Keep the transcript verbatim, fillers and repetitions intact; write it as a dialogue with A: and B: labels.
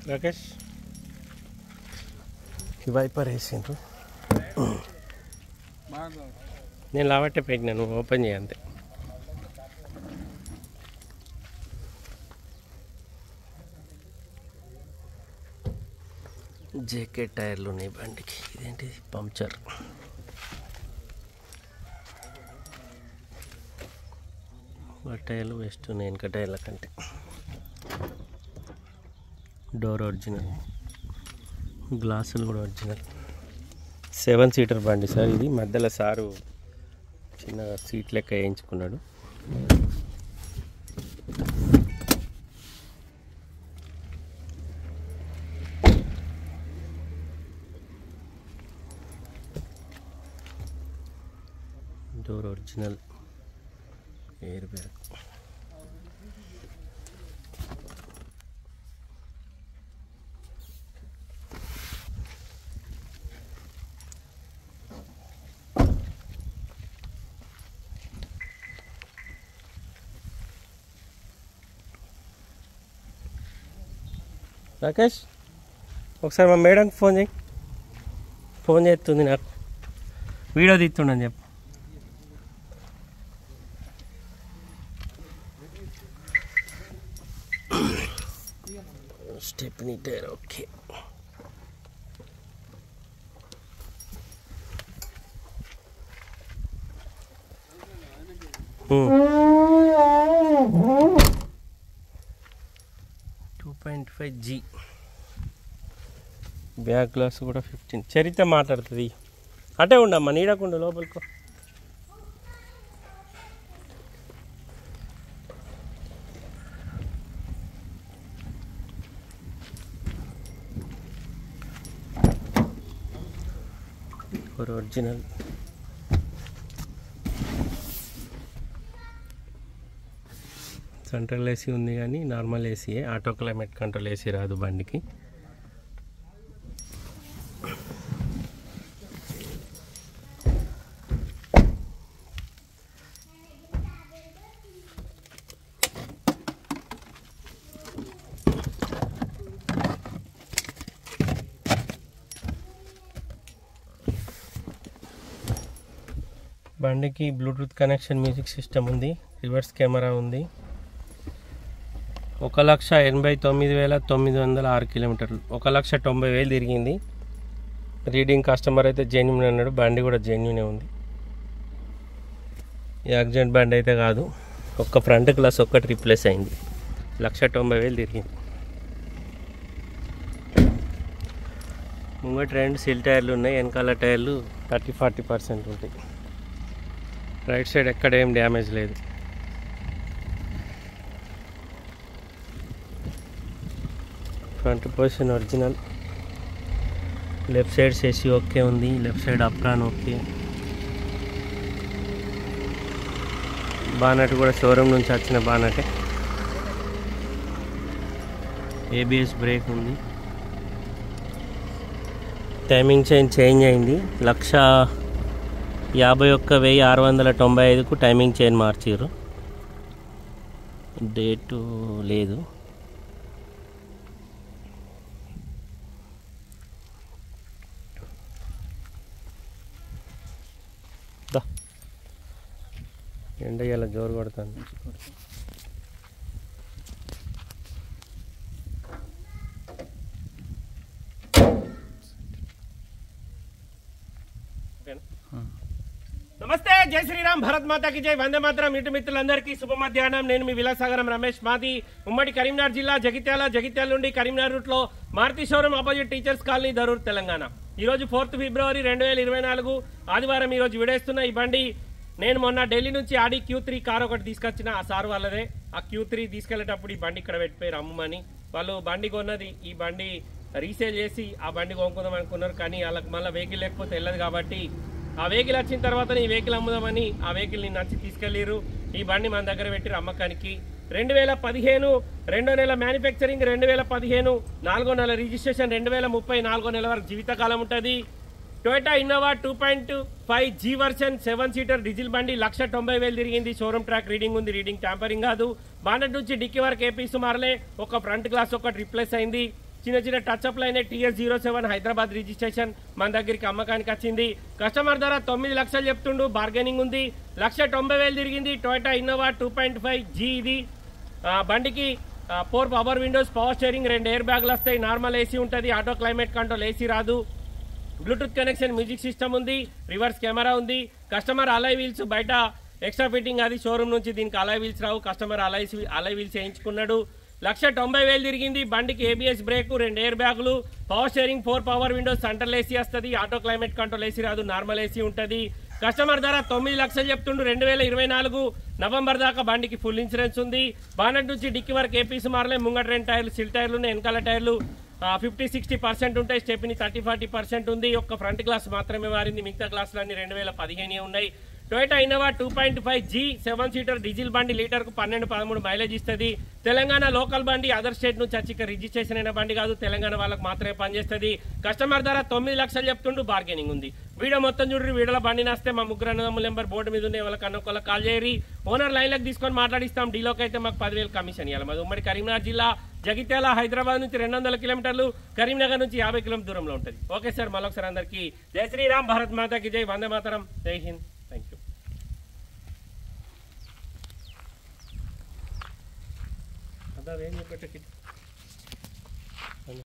A: రాకేష్ ఈ వైపర్ వేసిండ్రు. నేను లావట్టే పెట్టినా, నువ్వు ఓపెన్ చేయ అంతే. జేకే టైర్లు ఉన్నాయి బండికి. ఇదేంటి పంక్చర్. టైర్లు వేస్ట్ ఉన్నాయి వెనక టైర్ల కంటే. డోర్ ఒరిజినల్, గ్లాసులు కూడా ఒరిజినల్. సెవెన్ సీటర్ బండి సార్ ఇది. మధ్యలో సారు చిన్న సీట్ లెక్క వేయించుకున్నాడు. Door original, air bag. Rakesh ఒకసారి మా మేడంకి ఫోన్ చేయి. ఫోన్ చేస్తుంది నాకు, వీడియో తీస్తుండని చెప్పు. Stepney tyre okay. Two point five G back glass కూడా ఫిఫ్టీన్. చరిత్ర మాట్లాడుతుంది. అటే ఉండమ్మా, నీడకుండా లోపలికో. ఒరిజినల్ సెంట్రల్ ఏసీ ఉంది కానీ నార్మల్ ఏసీయే. ఆటో క్లైమేట్ కంట్రోల్ ఏసీ రాదు బండికి. బండికి బ్లూటూత్ కనెక్షన్, మ్యూజిక్ సిస్టమ్ ఉంది, రివర్స్ కెమెరా ఉంది. ఒక లక్ష ఎనభై తొమ్మిది వేల తొమ్మిది వందల ఆరు కిలోమీటర్లు, ఒక లక్ష తొంభై వేలు తిరిగింది. రీడింగ్ కస్టమర్ అయితే జెన్యున్ అన్నాడు. బండి కూడా జెన్యునే ఉంది. యాక్సిడెంట్ బండి అయితే కాదు. ఒక్క ఫ్రంట్ గ్లాస్ ఒక్కటి రీప్లేస్ అయింది. లక్ష తొంభై వేలు తిరిగింది. ముంగట రెండు సిల్ టైర్లు ఉన్నాయి, వెనకాల టైర్లు థర్టీ ఫార్టీ పర్సెంట్ ఉంటాయి. రైట్ సైడ్ ఎక్కడ ఏం డ్యామేజ్ లేదు. Front position original. Left side సేసి ఓకే ఉంది. Left side apron okay. Bonnet కూడా షోరూమ్ నుంచి వచ్చిన బానటే. ఏబిఎస్ బ్రేక్ ఉంది. టైమింగ్ చైన్ చేంజ్ అయింది. లక్ష యాభై ఒక్క వెయ్యి ఆరు వందల తొంభై ఐదుకు టైమింగ్ చైన్ మార్చారు. డేటు లేదు. ఎండ ఇలా జోరు కొడుతుంది. నమస్తే, జై శ్రీరామ్, భరత్ మాతాకి జై, వందే మాతరం. ఇంటి మిత్రులందరికీ శుభ మధ్యాహ్నం. నేను మీ విలాసాగరం రమేష్. మాది ఉమ్మడి కరీంనగర్ జిల్లా, జగిత్యాల. జగిత్యాల నుండి కరీంనగర్ రూట్ లో Maruti showroom opposite teachers colony, Darur, Telangana. ఈ రోజు ఫోర్త్ ఫిబ్రవరి రెండు వేల ఇరవై నాలుగు ఆదివారం. ఈ రోజు విడేస్తున్న ఈ బండి నేను మొన్న ఢిల్లీ నుంచి ఆడి క్యూ త్రీ కార్ ఒకటి తీసుకొచ్చిన. ఆ సార్ వాళ్ళదే. ఆ క్యూ త్రీ తీసుకెళ్లేటప్పుడు ఈ బండి ఇక్కడ పెట్టిపోయారు అమ్మని. వాళ్ళు బండి కొన్నది, ఈ బండి రీసేల్ చేసి ఆ బండి కొనుక్కుందాం అనుకున్నారు. కానీ వాళ్ళకి మళ్ళీ వెహికల్ లేకపోతే వెళ్ళదు కాబట్టి ఆ వెహికల్ వచ్చిన తర్వాత ఈ వెహికల్ అమ్ముదామని ఆ వెహికల్ ని నచ్చి తీసుకెళ్లిరు. ఈ బండి మన దగ్గర పెట్టిరు అమ్మకానికి. రెండు వేల పదిహేను రెండో నెల మ్యానుఫ్యాక్చరింగ్, రెండు వేల పదిహేను నాలుగో నెల రిజిస్ట్రేషన్, రెండు వేల ముప్పై నాలుగో నెల వరకు జీవితకాలం ఉంటుంది. Toyota Innova two point five G version seven seater diesel బండి. లక్ష తొంభై వేలు తిరిగింది. షోరూమ్ ట్రాక్ రీడింగ్ ఉంది. రీడింగ్ ట్యాంపరింగ్ కాదు. బానెట్ నుంచి డిక్కీ వరకు ఏ పీసు మారలే. ఒక ఫ్రంట్ గ్లాస్ ఒకటి రిప్లేస్ అయింది. చిన్న చిన్న టచ్అప్లు అయినాయి. TS zero seven Hyderabad registration మన దగ్గరికి అమ్మకానికి వచ్చింది. కస్టమర్ ధర తొమ్మిది లక్షలు చెప్తుండు, బార్గెనింగ్ ఉంది. లక్ష తొంభై వేలు తిరిగింది. Toyota Innova two point five G ఇది. బండికి four power windows, power steering, రెండు ఎయిర్ బ్యాగులు వస్తాయి. నార్మల్ ఏసీ ఉంటుంది, ఆటో క్లైమేట్ కంట్రోల్ ఏసీ రాదు. బ్లూటూత్ కనెక్షన్, మ్యూజిక్ సిస్టమ్ ఉంది, రివర్స్ కెమెరా ఉంది. కస్టమర్ అలాయ్ వీల్స్ బయట ఎక్స్ట్రా ఫిట్టింగ్, అది షోరూమ్ నుంచి దీనికి అలాయ్ వీల్స్ రావు. కస్టమర్ అలాయ్ అలాయ్ వీల్స్ వేయించుకున్నాడు. లక్ష తొంభై వేలు తిరిగింది. బండికి ఏబిఎస్ బ్రేక్, రెండు ఎయిర్ బ్యాగులు, power steering, four power Windows, central AC వస్తుంది. ఆటో క్లైమేట్ కంట్రోల్ ఏసీ రాదు, నార్మల్ ఏసీ ఉంటుంది. కస్టమర్ ధర తొమ్మిది లక్షలు చెప్తుండు. రెండు వేల ఇరవై నాలుగు నవంబర్ దాకా బండికి ఫుల్ ఇన్సూరెన్స్ ఉంది. బానెట్ నుంచి డిక్కి వరకు ఏపీసీ మారలే. ముంగట రెండు టైర్లు సిల్ టైర్లు, వెనకాల టైర్లు ఫిఫ్టీ సిక్స్టీ పర్సెంట్ ఉంటాయి. స్టెప్ని థర్టీ ఫార్టీ పర్సెంట్ ఉంది. ఒక్క ఫ్రంట్ గ్లాస్ మాత్రమే మారింది, మిగతా గ్లాసులు అన్ని రెండు వేల పదిహేను ఉన్నాయి. Toyota Innova two point five G seven seater diesel బండి, లీటర్కు పన్నెండు పదమూడు మైలేజ్ ఇస్తుంది. తెలంగాణ లోకల్ బండి, అదర్ స్టేట్ నుంచి వచ్చి ఇక్కడ రిజిస్ట్రేషన్ అయిన బండి కాదు, తెలంగాణ వాళ్ళకి మాత్రమే పనిచేస్తుంది. కస్టమర్ ధర తొమ్మిది లక్షలు చెప్తుండు, బార్గెనింగ్ ఉంది. వీడియో మొత్తం చూడండి. వీడియోలో బండి నస్తే మా ముగ్గురు అన్నదమ్ముల నెంబర్ బోర్డు మీద ఉండే వాళ్ళకి అన్నొక్కళ్ళకి కాల్ చేయరి. ఓనర్ లైన్లకు తీసుకొని మాట్లాడిస్తాం. డీలోకి అయితే మాకు పదివేలు కమిషన్ ఇవ్వాలి. మాది ఉమ్మడి కరీంనగర్ జిల్లా, జగిత్యాల, హైదరాబాద్ నుంచి రెండు వందల కిలోమీటర్లు, కరీంనగర్ నుంచి యాభై కిలోమీటర్ దూరంలో ఉంటుంది. ఓకే సార్, మళ్ళొకసారి అందరికీ జై శ్రీరామ్, భారత్ మాతాకి జై, వందే మాతరం, జై హింద్, థ్యాంక్ యూ. అదా ఏం చెప్పేట